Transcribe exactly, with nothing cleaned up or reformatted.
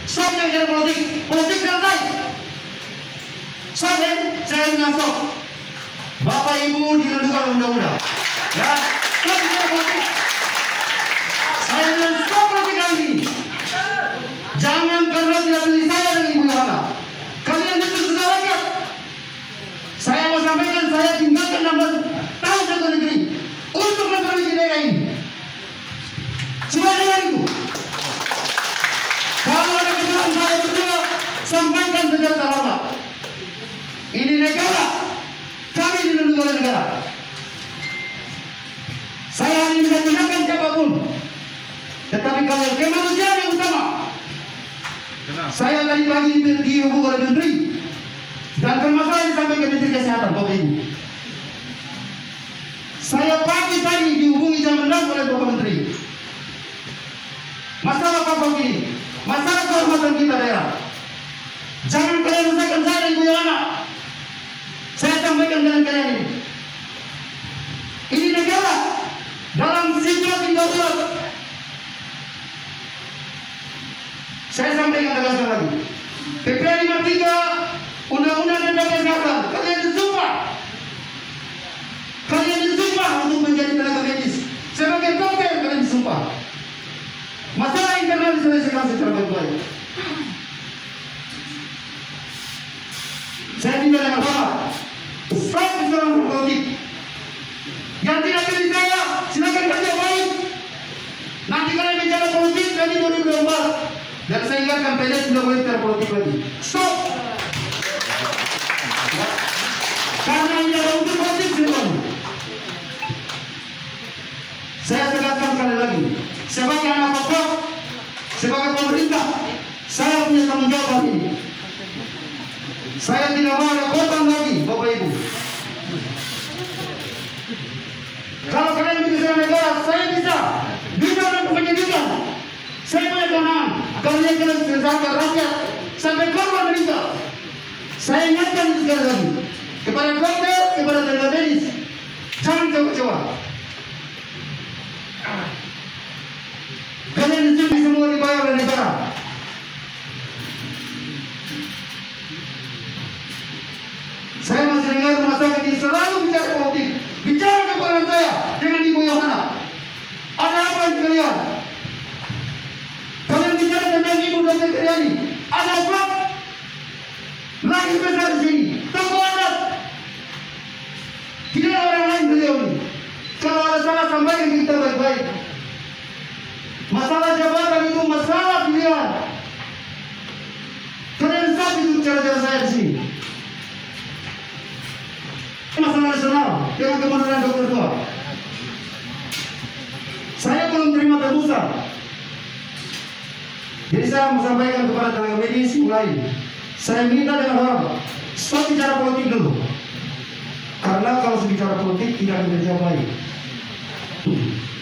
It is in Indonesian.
Stop yang bicara politik, politik selesai. Stop ya, saya dengan stop. Bapak Ibu dilindungi undang-undang. Ya, stop bicara politik. Saya dengan stop politik kali ini. Jangan karena tidak pilih saya dan Ibu Yohana. Kalian itu sudah rakyat. Saya mau sampaikan, saya tinggalkan enam belas tahun satu negeri untuk memperbaiki daerah ini. Cuma dengan itu. Kalau ada kesalahan saya berdua, sampaikan secara terhormat. Ini negara, kami dilindungi oleh negara. Saya hanya bisa gunakan siapapun, tetapi kalau kemanusiaan yang utama. Saya tadi pagi dihubungi oleh menteri dan permasalahan disampaikan Menteri Kesehatan, Bapak Ibu. Saya pagi tadi dihubungi jam enam oleh Bapak Menteri. Masalah Fakfak ini, masalah kehormatan kita daerah. Jangan kalian selesaikan saya dan Ibu Yohana. Saya sampaikan dengan kalian ini. Ini negara dalam situasi darurat. Saya sampaikan tegaskan lagi. P P lima puluh tiga Undang-Undang tentang Kesehatan. Kalian disumpah. Kalian disumpah untuk menjadi tenaga medis. Sebagai dokter kalian disumpah. Masalah internal diselesaikan secara baik-baik. Saya minta dengan hormat. Stop bicara politik. Yang tidak pilih saya, silakan kerja baik. Nanti kalian bicara politik nanti dua ribu dua puluh empat. Dan saya ingatkan P D S tidak boleh bicara politik lagi. Stop. Karena ini ada untuk politik semuanya. Saya tegaskan sekali lagi. Sebagai anak Fakfak, sebagai pemerintah, saya punya tanggung jawab hari ini. Saya tidak mau ada korban lagi, Bapak Ibu. Kalau kalian bisa negara, saya bisa. Bisa dalam penyidikan. Saya punya kewenangan. Kalian kalian selesaikan rakyat sampai korban meninggal. Saya ingatkan itu sekali lagi kepada dokter, kepada tenaga medis, jangan coba-coba. Kalian di sini semua dibayar oleh negara. Saya masih dengar rumah sakit ini selalu bicara politik. Bicara kepada saya dengan Ibu Yohana. Ada apa yang kalian? Kalian bicara tentang Ibu Dokter Kriani. Ada apa? Lagi besar di sini. Tunggu adat. Tidak ada orang lain beliau ini. Kalau ada salah sampaikan kita baik-baik. Masalah jabatan itu masalah pilihan. Kalian stop itu cara-cara saya di sini. Masalah nasional dengan kebenaran dokter tua. Saya belum terima tebusan. Jadi saya mau sampaikan kepada tenaga medis mulai. Saya minta dengan hormat, stop bicara politik dulu. Karena kalau bicara politik tidak akan berjalan baik.